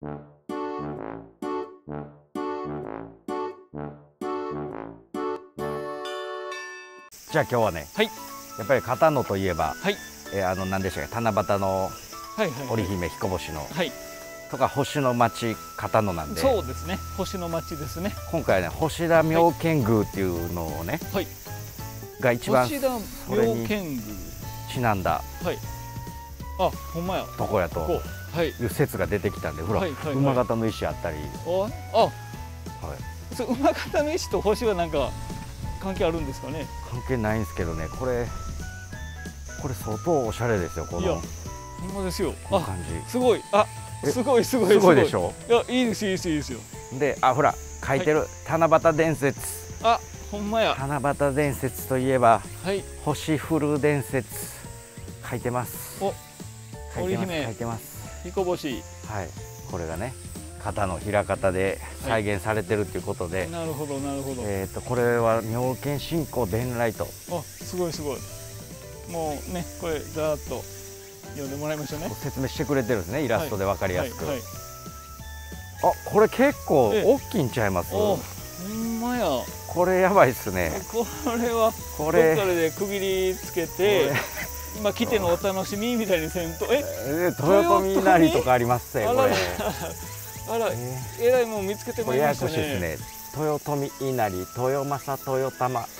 じゃあ今日はね、 はい、 やっぱり片野といえば、 はい、 何でしたっけ、七夕のはい、はい、 織姫彦星の、 はい、 とか星の町片野なんで、 そうですね。星の町ですね。 今回ね星田妙見宮っていうのをね、 はい。 が一番星田それに妙見宮。 ちなんだはい。あ、ほんまや。 とこやとこう。はい。 いう説が出てきたんで、ほら、 はいはいはい馬形の石あったり、 あ、 はい、 そう、馬形の石と星はなんか関係あるんですかね。 関係ないんですけどね、これ相当おしゃれですよ、こいや、 のほんまですよ。 この感じ。 すごい。あ、 えすごいすごいすごいでしょ。 いや、いいですいいですいいですよ。 で、ほら書いてる、七夕伝説。 あ、ほんまや。 七夕伝説といえばはい。 星降る伝説書いてます。 お、 書いてます織姫書いてます。 彦星。 はい、これがね型の平方で再現されてるっていうことで、 なるほどなるほど。 これは妙見信仰伝来とあ、すごいすごい。もうね、これざーっと読んでもらいましょうね。 説明してくれてるんですね、イラストで分かりやすく。 はいはい。 あ、これ結構大きいんちゃいます？ お、ほんまや。 これやばいっすね。 これはこれどっかで区切りつけて、まあ来てのお楽しみみたいにせんと、 豊臣稲荷とかありますね、これ。 あら、えらいもん見つけてこれややまいりましたね。 こしいですね。豊臣稲荷、豊政、豊玉。 はい。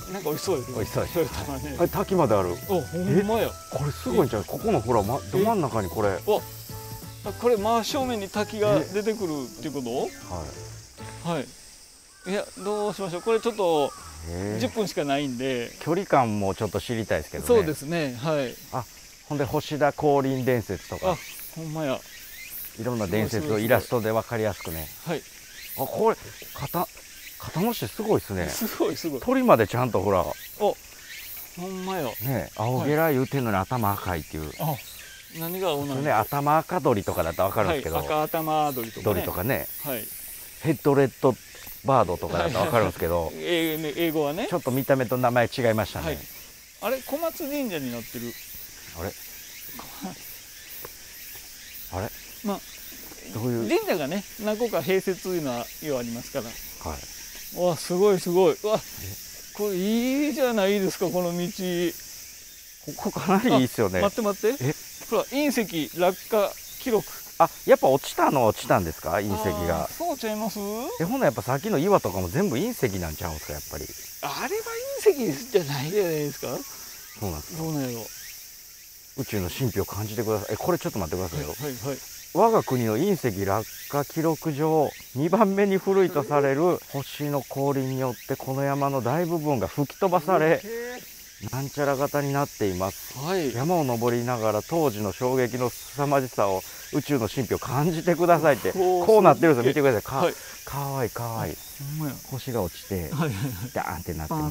なんか美味しそうですね。 美味しそうです。 豊玉ね。 滝まである。 お、ほんまや。 これすごいんちゃう？ここのほら、ど真ん中にこれ。 お、これ真正面に滝が出てくるっていうこと？はい。はい。いや、どうしましょう。これちょっと10分しかないんで。 距離感もちょっと知りたいですけどね。 そうですね。はい。 あ、ほんで星田降臨伝説とか。 あ、ほんまや。 いろんな伝説をイラストで分かりやすくね。 はい。 あ、これ片野市すごいですね。 すごいすごい。 鳥までちゃんとほら。 お、ほんまや。 ね、青ゲラ言うてんのに頭赤いっていう。 あ、何が青なの？ ね、頭赤鳥とかだったら分かるんですけど。 赤頭鳥とかね。 鳥とかね。 はい。 ヘッドレッドバードとかだと分かるんですけど。 英語はね。 ちょっと見た目と名前違いましたね。 あれ、小松神社になってる。 あれ。あれ。 まあ。 どういう神社がね、何個か併設いうのはようありますから。 はい。 わ、すごいすごい。わ、これいいじゃないですか、この道。 ここかなりいいですよね。 待って待って。ほら、隕石落下記録。 あ、やっぱ落ちたんですか、隕石が。 そうちゃいます？ ほなやっぱさっきの岩とかも全部隕石なんちゃうんですか、やっぱり。 あれは隕石じゃないじゃないですか。 そうなんですか。 どうなんやろ。 宇宙の神秘を感じてください。これちょっと待ってくださいよ。 はいはい。 我が国の隕石落下記録上2番目に古いとされる星の降臨によってこの山の大部分が吹き飛ばされなんちゃら型になっています、はい、山を登りながら当時の衝撃の凄まじさを宇宙の神秘を感じてくださいってこうなってるんですよ。見てください。かわいいかわいい。星が落ちてダーンってなってます。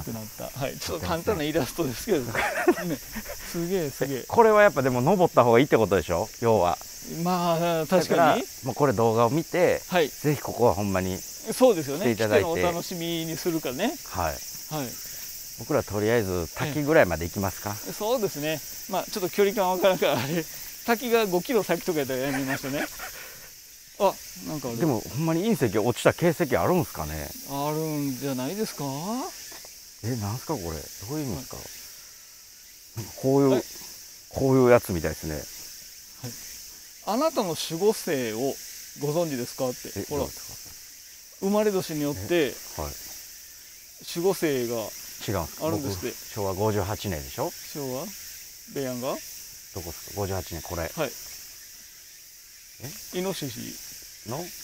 はい、ちょっと簡単なイラストですけどね。すげえすげえ。 これはやっぱでも登った方がいいってことでしょ、要は。 まあ確かに。 もうこれ動画を見て、 はい、 ぜひここはほんまにそうですよね。 来ていただいて、 お楽しみにするかね。 はい。 はい。 僕らとりあえず滝ぐらいまで行きますか。 そうですね。まあちょっと距離感わからんからあれ、滝が5キロ先とかやったらやめましたね。あ、なんかでもほんまに隕石落ちた形跡あるんですかね。 あるんじゃないですか。 なんすかこれ、どういう意味ですか。なんかこういうやつみたいですね。 あなたの守護星をご存知ですかって。ほら、生まれ年によって守護星があるんですって。 昭和58年でしょ。 昭和ベヤンがどこですか。58年これ。 はい。イノシシの。はい。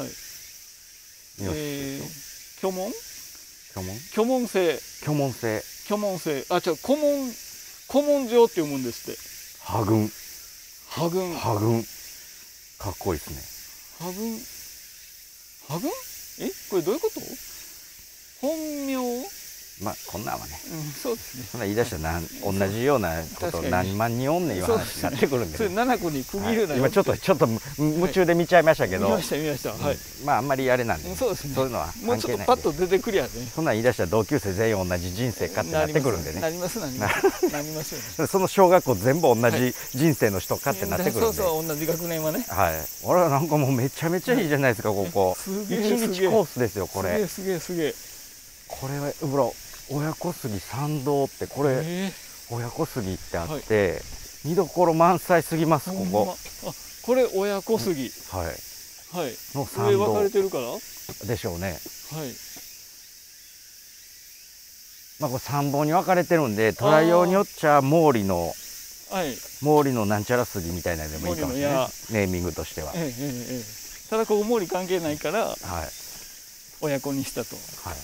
巨門星。 巨門星。 あ、違う、古文城って読むんですって。 破軍。かっこいいですね。 破軍。これどういうこと？本名。 まあこんなんはね、 そうですね。 そんな言い出したら同じようなこと何万人おんねんいう話になってくるんで、 それ7個に区切るなよ、 今ちょっと夢中で見ちゃいましたけど、 見ました、はい。 まああんまりあれなんで、 そうですね。 そういうのはもうちょっとパッと出てくりゃね。 そんなん言い出したら同級生全員同じ人生かってなってくるんでね。 なりますよね。 その小学校全部同じ人生の人かってなってくるんで。 そう同じ学年はね。 はい。俺はなんかもうめちゃめちゃいいじゃないですか、ここ。1日コースですよ、これ。 すげえ。 これはほら、親子杉参道ってこれ親子杉ってあって、見どころ満載すぎます。こここれ親子杉の参道分かれてるからでしょうね。 はい。 まあこれ3本に分かれてるんで、捉えようによっちゃ毛利のなんちゃら杉みたいなのでもいいかもしれない、ネーミングとしては。 ただここ毛利関係ないから親子にしたと。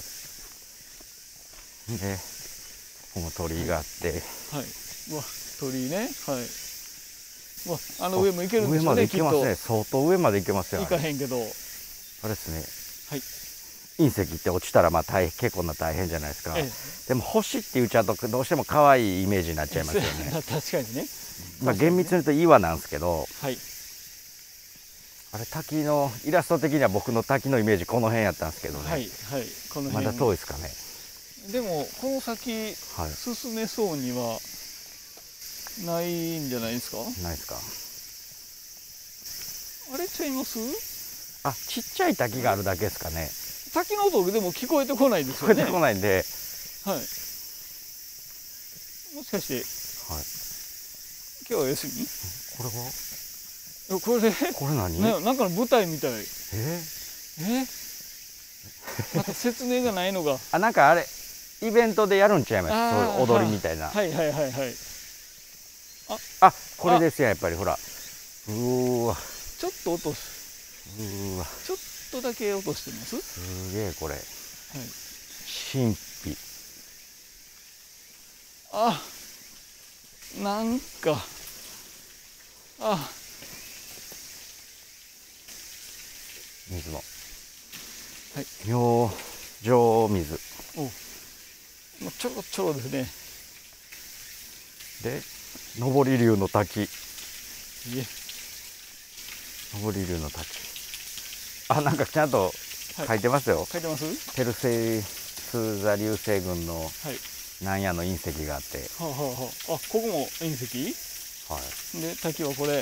でこの鳥居があって、 うわ鳥居ね。あの上も行けるんですよね。 上まで行けますね。相当上まで行けますよ。 行かへんけどあれですね、隕石って落ちたらまあ結構な大変じゃないですか。でも星って言っちゃうとどうしても可愛いイメージになっちゃいますよね。 確かにね。 まあ厳密に言うと岩なんですけど、あれ滝のイラスト的には僕の滝のイメージこの辺やったんですけどね。まだ遠いですかね。 でもこの先進めそうにはないんじゃないですか。 ないですか。 あれちゃいます。 あ、ちっちゃい滝があるだけですかね。 滝の音でも聞こえてこないですよね。 聞こえてこないんで、 もしかして今日は休み。これ何？なんかの舞台みたい。なんか説明がないのが。 なんかあれイベントでやるんちゃいます。そういう踊りみたいな。これですよ、やっぱりほら。わ。 ちょっとちょっとだけ落としてます。 すげえこれ。神秘。 なんか。 水の。明星水。 もうちょろちょろですね。 で、上り竜の滝。上り竜の滝。なんかちゃんと書いてますよ。 書いてます。 ペルセウス座流星群のなんやの隕石があって。 ここも隕石。で、滝はこれ。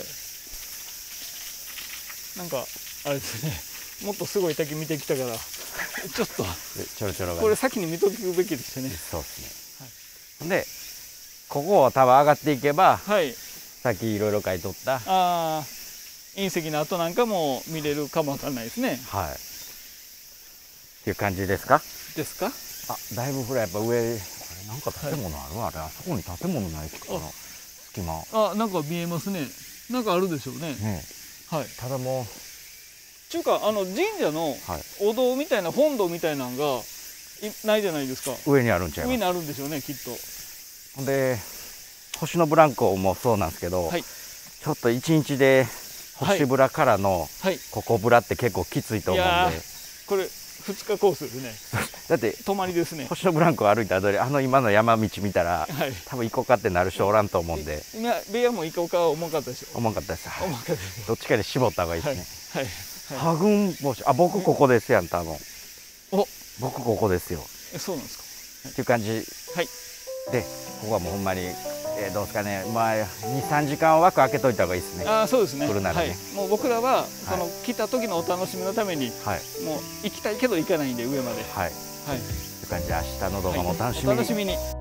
なんかあれですね。もっとすごい滝見てきたから。ちょっとちょろちょろが、 これ先に見とくべきですよね。 そうですね。でここを多分上がっていけば、さっきいろいろ書いとった隕石の跡なんかも見れるかもわかんないですね。 っていう感じですか。 だいぶほらやっぱ上、あれなんか建物ある、あれあそこに建物ないかな、隙間。 なんか見えますね。なんかあるでしょうね。 ただもうちゅうか神社のお堂みたいな本堂みたいなのがないじゃないですか。 上にあるんちゃいます。 上にあるんでしょうね、きっと。 ほんで星のブランコもそうなんですけど、ちょっと1日で星ブラからのここブラって結構きついと思うんで、 これ2日コースですね。 だって泊まりですね。 星のブランコを歩いた後で今の山道見たら、多分行こうかってなる人おらんと思うんで。 ベアも行こうかは重かったでしょ。 重かったです。どっちかで絞った方がいいですね。波群星、僕ここですやん、多分。僕ここですよ。 そうなんですか。 っていう感じで、ここはもうほんまにどうですかね、まあ2、3時間枠開けといた方がいいですね。 そうですね。 来るならね。 もう僕らはその来た時のお楽しみのために、もう行きたいけど行かないんで上まで。 という感じで明日の動画もお楽しみに。